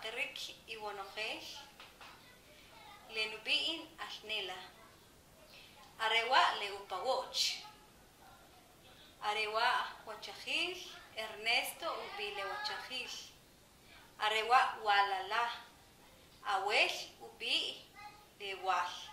Rick y Bonogel, Lenubiin al Nela, Arewa Leupawoch, Arewa Huachajil, Ernesto Ubile Huachajil, Arewa Walala, Awel Ubi Lewal.